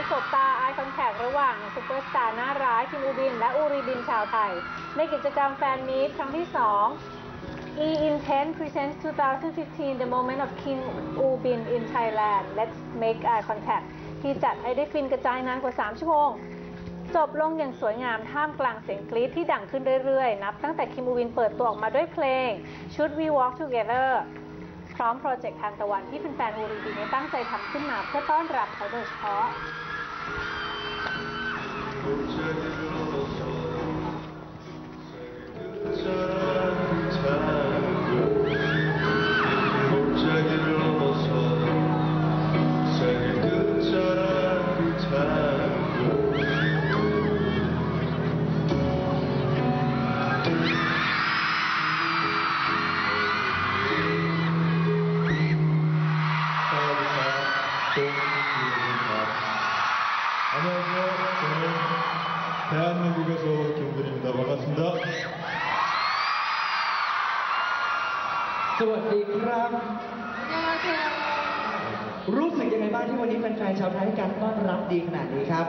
สบตา Eye Contact ระหว่างซุปเปอร์สตาร์หน้าร้ายคิมอูบินและอูริบินชาวไทยในกิจกรรมแฟนมีตครั้งที่ 2 E-Intent Presents 2015 The Moment of Kim Woo Bin in Thailand Let's Make Eye Contact ที่จัดให้ได้ฟินกระจายนานกว่า 3 ชั่วโมงจบลงอย่างสวยงามท่ามกลางเสียงกรี๊ดที่ดังขึ้นเรื่อยๆนับตั้งแต่คิมอูบินเปิดตัวออกมาด้วยเพลง Should We Walk Together พร้อมโปรเจกต์ทานตะวันที่แฟนๆอูริบินตั้งใจทำขึ้นมาเพื่อต้อนรับเขาโดยเฉพาะ 대한민국에서 온 김우빈입니다. 반갑습니다. สวัสดีครับรู้สึกยังไงบ้างที่วันนี้แฟนๆชาวไทยให้การต้อนรับดีขนาดนี้ครับ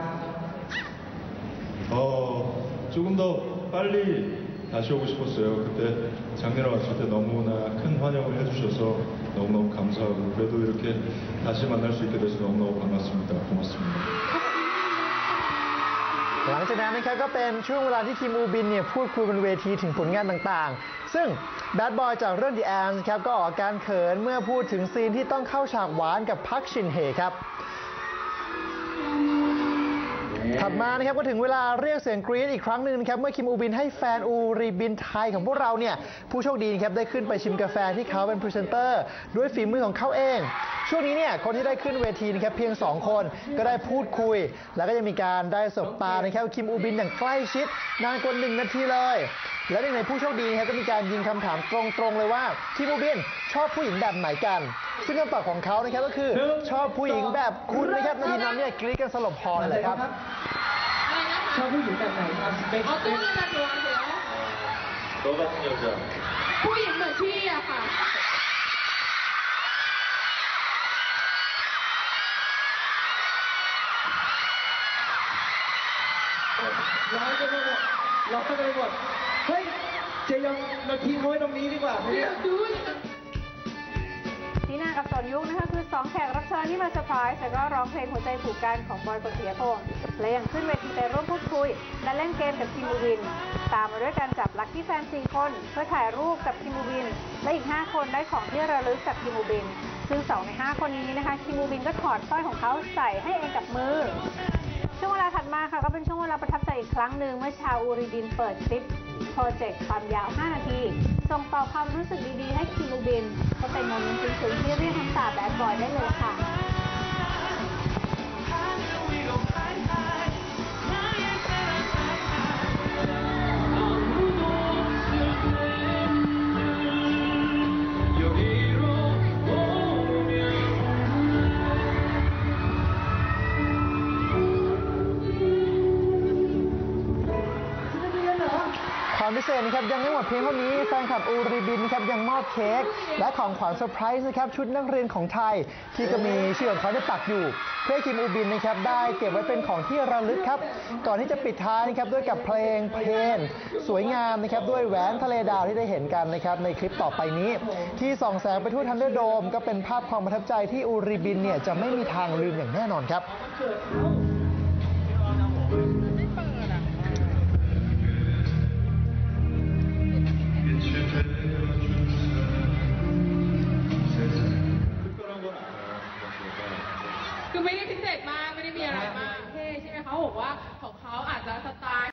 조금 더 빨리 다시 오고 싶었어요. 그때 작년에 왔을 때 너무나 큰 환영을 해주셔서 너무너무 감사하고 그래도 이렇게 다시 만날 수 있게 돼서 너무너무 반갑습니다. 고맙습니다. หลังจากนั้นนะครับก็เป็นช่วงเวลาที่คิมอูบินเนี่ยพูดคุยบนเวทีถึงผลงานต่างๆซึ่งแบดบอยจากเรื่อง The Ants ครับก็ออกอาการเขินเมื่อพูดถึงซีนที่ต้องเข้าฉากหวานกับพักชินเฮครับถัดมานะครับก็ถึงเวลาเรียกเสียงกรี๊ดอีกครั้งหนึ่งครับเมื่อคิมอูบินให้แฟนอูริบินไทยของพวกเราเนี่ยผู้โชคดีครับได้ขึ้นไปชิมกาแฟที่เขาเป็นพรีเซนเตอร์ด้วยฝีมือของเขาเองช่วงนี้เนี่ยคนที่ได้ขึ้นเวทีนะครับเพียง2คนก็ได้พูดคุยแล้วก็ยังมีการได้สบตานะครับคิมอูบินอย่างใกล้ชิดนานกว่า1 นาทีเลยและหนึ่งในผู้โชคดีครับก็มีการยิงคำถามตรงๆเลยว่าคิมอูบินชอบผู้หญิงแบบไหนกันซึ่งคำตอบของเขานะครับก็คือชอบผู้หญิงแบบคุณนะครับในทีนั้นเนี่ยกรี๊ดกันสลบพอเลยครับชอบผู้หญิงแบบไหนครับตู้นี้มันรัวเสียว 너 같은 여자 ผู้หญิงเหมือนพี่อะค่ะร้องกันไปหมดเฮ้ยเจยองเราทิ้งไว้ตรงนี้ดีกว่านีน่ากับสอนยุคนะคะคือ2แขกรับเชิญที่มาเซอร์ไพรส์แล้วก็ร้องเพลงหัวใจผูกกันของบอยกฤษณพงษ์และยังขึ้นเวทีไปร่วมพูดคุยและเล่นเกมกับคิมอูบินตามมาด้วยการจับลัคกี้แฟน4 คนเพื่อถ่ายรูปกับคิมอูบินและอีก5 คนได้ของที่ระลึกจากคิมอูบินซึ่ง2 ใน 5 คนนี้นะคะคิมอูบินก็ถอดสร้อยของเขาใส่ให้เองกับมือช่วงเวลาถัดมาค่ะก็เป็นช่วงเวลาประทับใจอีกครั้งหนึ่งเมื่อชาวอูริบินเปิดคลิปโปรเจกต์ความยาว 5 นาทีส่งต่อความรู้สึกดีๆให้คิมอูบินก็เป็นโมเมนต์ซึ้งๆที่เรียกน้ำตาแบดบอยได้เลยค่ะความพิเศษนะครับยังไม่หมดเพียงเท่านี้แฟนคลับอูริบินนะครับยังมอบเค้กและของขวัญเซอร์ไพรส์นะครับชุดนักเรียนของไทยที่ก็มีชื่อของเขาได้ปักอยู่เพื่อคิมอูบินนะครับได้เก็บไว้เป็นของที่ระลึกครับก่อนที่จะปิดท้ายนะครับด้วยกับเพลงสวยงามนะครับด้วยแหวนทะเลดาวที่ได้เห็นกันนะครับในคลิปต่อไปนี้ที่ส่องแสงไปทั่วทันเดอร์โดมก็เป็นภาพความประทับใจที่อูริบินเนี่ยจะไม่มีทางลืมอย่างแน่นอนครับคือไม่ได้พิเศษมากไม่ได้มีอะไรมากเท่ใช่ไหมเขาบอกว่าของเขาอาจจะสไตล์